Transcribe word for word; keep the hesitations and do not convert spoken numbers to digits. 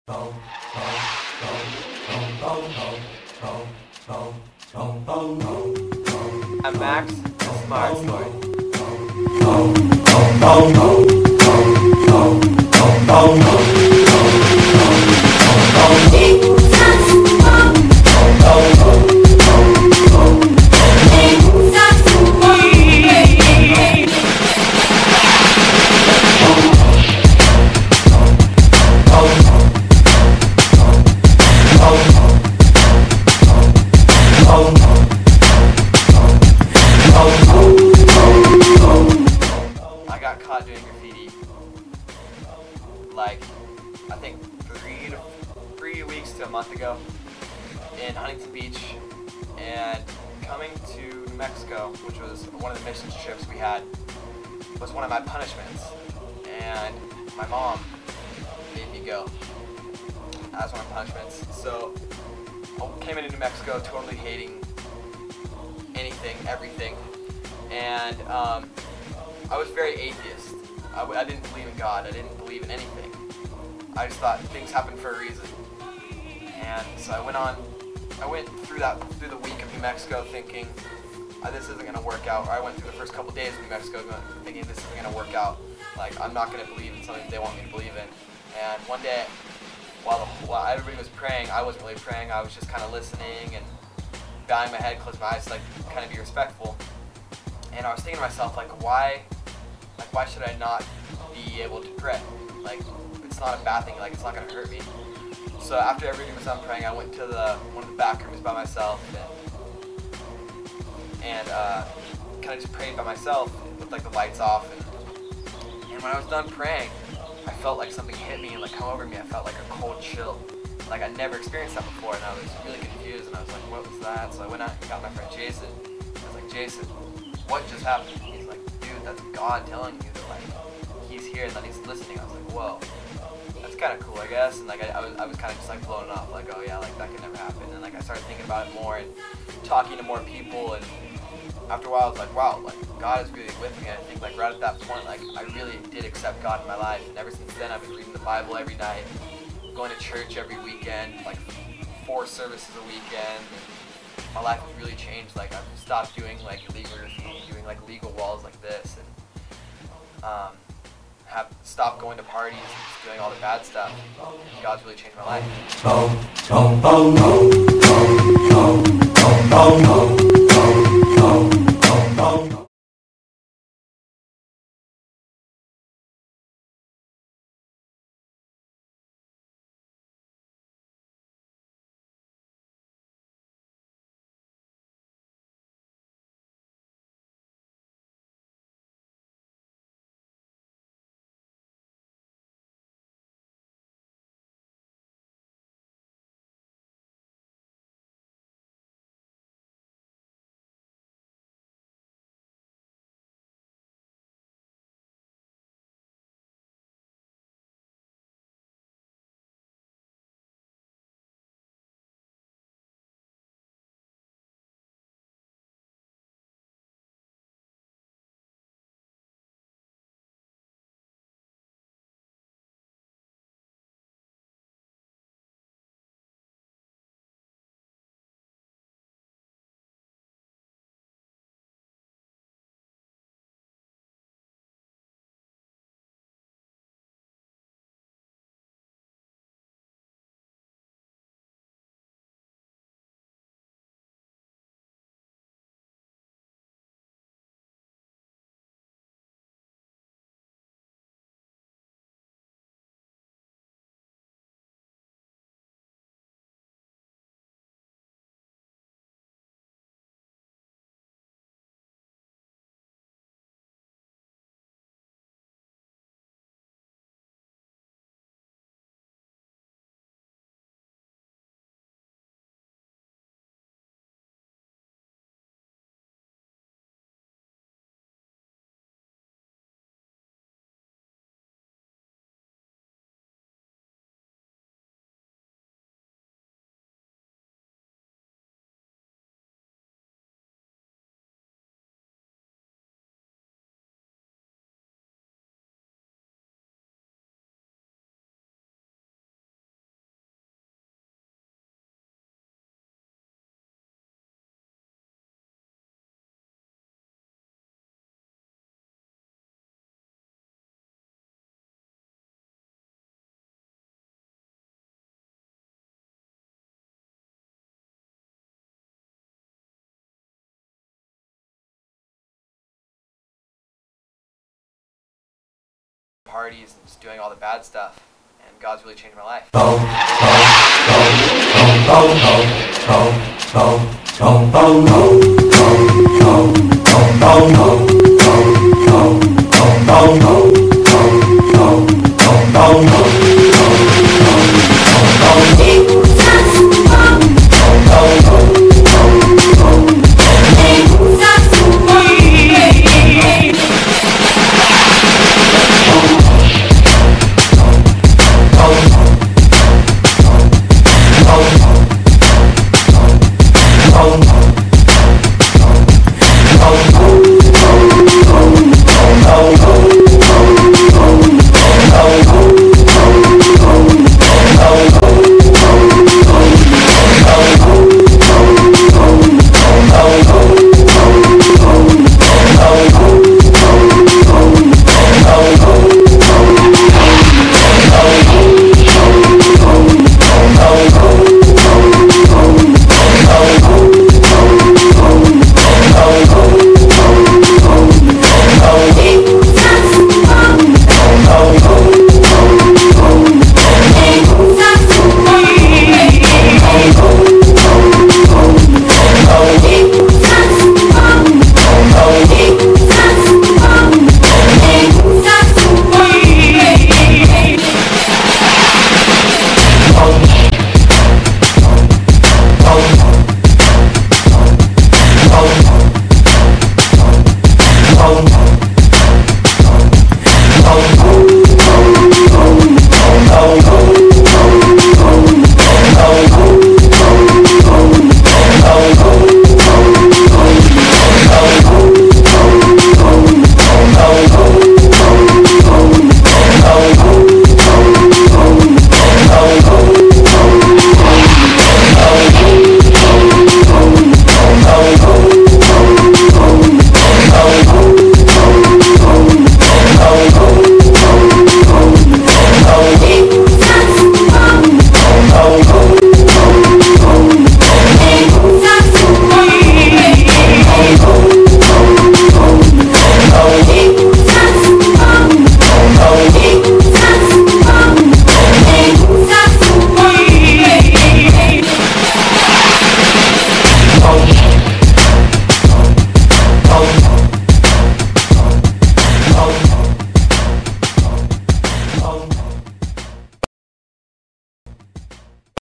I'm Max, the Smart Story. I got caught doing graffiti like I think three to three weeks to a month ago in Huntington Beach, and coming to New Mexico, which was one of the mission trips we had, was one of my punishments, and my mom made me go as one of my punishments. So I came into New Mexico totally hating anything, everything, and um, I was very atheist. I, w I didn't believe in God. I didn't believe in anything. I just thought things happen for a reason. And so I went on, I went through that, through the week of New Mexico thinking, oh, this isn't going to work out. Or I went through the first couple days of New Mexico thinking this isn't going to work out. Like, I'm not going to believe in something they want me to believe in. And one day, while, the, while everybody was praying, I wasn't really praying. I was just kind of listening and bowing my head, closing my eyes, like, kind of be respectful. And I was thinking to myself, like, why, like, why should I not be able to pray? Like, it's not a bad thing. Like, it's not going to hurt me. So after everybody was done praying, I went to the one of the back rooms by myself and, and uh, kind of just prayed by myself with, like, the lights off. And, and when I was done praying, I felt like something hit me and, like, come over me. I felt like a cold chill. Like, I'd never experienced that before, and I was really confused. And I was like, what was that? So I went out and got my friend Jason. I was like, Jason, what just happened? He's like, dude, that's God telling you that, like, he's here and that he's listening. I was like, whoa, that's kind of cool, I guess. And like, I, I was, I was kind of just like blown off, like, oh yeah, like that could never happen. And like, I started thinking about it more and talking to more people. And after a while, I was like, wow, like God is really with me. And I think like right at that point, like I really did accept God in my life. And ever since then, I've been reading the Bible every night, going to church every weekend, like four services a weekend. My life has really changed. Like I've stopped doing like illegal graffiti, doing like legal walls like this, and um, have stopped going to parties and just doing all the bad stuff. God's really changed my life. parties and just doing all the bad stuff. And God's really changed my life. Oh,